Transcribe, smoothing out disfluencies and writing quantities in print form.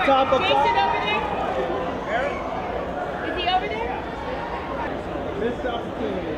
top, up Jason top. over there? Is he over there? Missed opportunity.